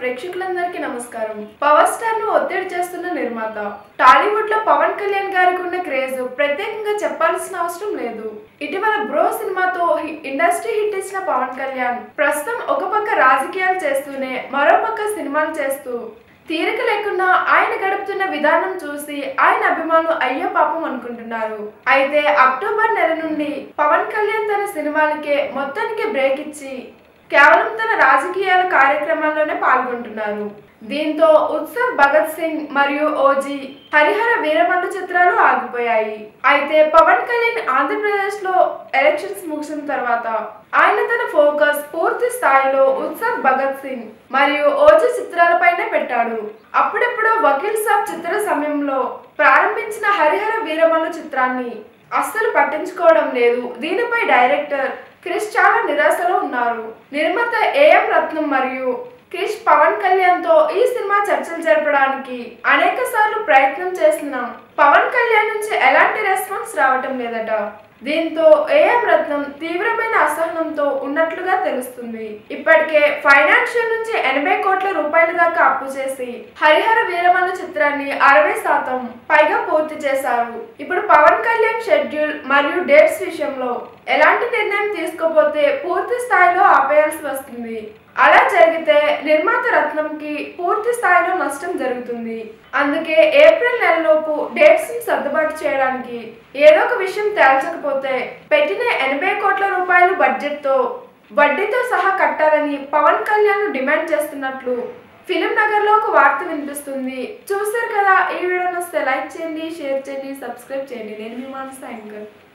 ప్రేక్షకులందరికీ నమస్కారం. Power star ను ఒత్తిడి చేస్తున్న నిర్మాత టాలీవుడ్ లో పవన్ కళ్యాణ్ గారికి ఉన్న క్రేజ్ ప్రత్యేకంగా చెప్పాల్సిన అవసరం లేదు. ఇటీవల బ్రో సినిమాతో ఇండస్ట్రీ హిట్ ఇచ్చిన పవన్ కళ్యాణ్ ప్రస్తుతం ఒక పక్క రాజకీయాలు చేస్తూనే మరో పక్క సినిమాలు చేస్తూ తీరిక లేకుండా ఆయన గడుపుతున్న విధానం చూసి ఆయన అభిమానులు అయ్యో పాపం అనుకుంటున్నారు. అయితే అక్టోబర్ నెల నుండి పవన్ కళ్యాణ్ తన సినిమాలకే మొత్తానికి బ్రేక్ ఇచ్చి కేవలం తన రాజకీయాల కార్యక్రమాల్లోనే పాల్గొంటున్నారు. దీంతో ఉత్సవ్ భగత్ సింగ్ మరియు ఓజీ హరిహర వీరమల్లు చిత్రాలు ఆగిపోయాయి. అయితే పవన్ కళ్యాణ్ ఆంధ్రప్రదేశ్ లో ఎలక్షన్స్ ముగిసిన తర్వాత ఆయన తన ఫోకస్ పూర్తి స్థాయిలో ఉత్సవ్ భగత్ సింగ్ మరియు ఓజీ చిత్రాలపైనే పెట్టాడు. అప్పుడెప్పుడో వకీల్ సాబ్ చిత్ర సమయంలో ప్రారంభించిన హరిహర వీరమల్లు చిత్రాన్ని అస్సలు పట్టించుకోవడం లేదు. దీనిపై డైరెక్టర్ క్రిష్ చాలా నిరాశలో ఉన్నారు. నిర్మాత ఏఎం రత్నం మరియు క్రిష్ పవన్ కళ్యాణ్ తో ఈ సినిమా చర్చలు జరపడానికి అనేక సార్లు ప్రయత్నం చేసిన పవన్ కళ్యాణ్ నుంచి ఎలాంటి రెస్పాన్స్ రావటం లేదట. దీంతో ఏఎం రత్నం తీవ్రమైన అసహనంతో ఉన్నట్లుగా తెలుస్తుంది. ఇప్పటికే ఫైనాన్షియల్ నుంచి 80 కోట్ల రూపాయల దాకా అప్పు చేసి హరిహర వీరమల్లు చిత్రాన్ని 60% పైగా పూర్తి చేశారు. ఇప్పుడు పవన్ కళ్యాణ్ షెడ్యూల్ మరియు డేట్స్ విషయంలో ఎలాంటి నిర్ణయం తీసుకోకపోతే పూర్తి స్థాయిలో ఆపేయాల్సి వస్తుంది. అలా జరిగితే నిర్మాత రత్నంకి పూర్తి స్థాయిలో నష్టం జరుగుతుంది. అందుకే ఏప్రిల్ నెలలోపు డేట్స్ ని సర్దుబాటు చేయడానికి ఏదో ఒక విషయం తేల్చకపోతే పెట్టిన 80 కోట్ల రూపాయలు బడ్జెట్ తో వడ్డీతో సహా కట్టాలని పవన్ కళ్యాణ్ డిమాండ్ చేస్తున్నట్లు ఫిలిం నగర్ లో ఒక వార్త వినిపిస్తుంది. చూసారు కదా, ఈ వీడియో నచ్చితే లైక్ చేయండి, షేర్ చేయండి, సబ్స్క్రైబ్ చేయండి. నేను మీ మానస యాంకర్.